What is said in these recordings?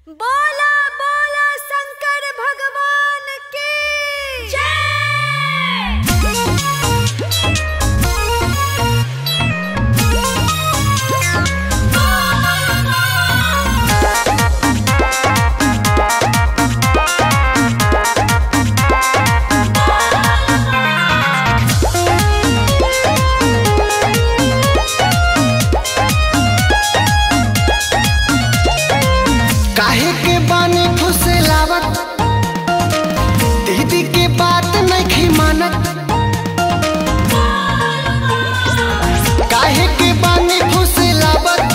बोला बोला शंकर भगवान की काहे के बानी फुसलावत दीदी के बात नहीं मानत। काहे के बानी फुसलावत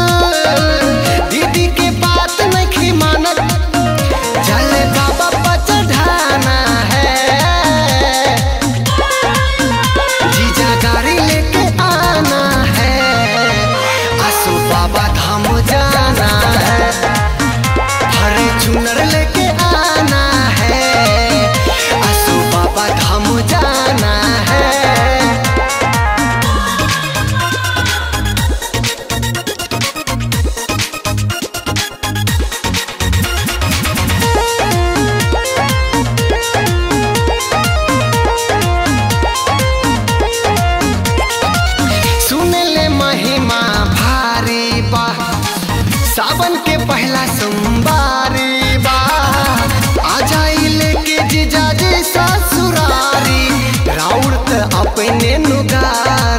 दीदी के बात नहीं मानत। चले बाबा पर चढ़ाना है, जीजा गाड़ी लेके आना है, आसू बाबा धाम जाना है, हरे चुनर लेके आना है, आसू बाबा धाम जाना है। सुने ले महिमा भारी बा, सावन के पहला सोमवारी बा, आ जाई लेके जीजा जी ससुरारी, राउर त अपने नुगारी।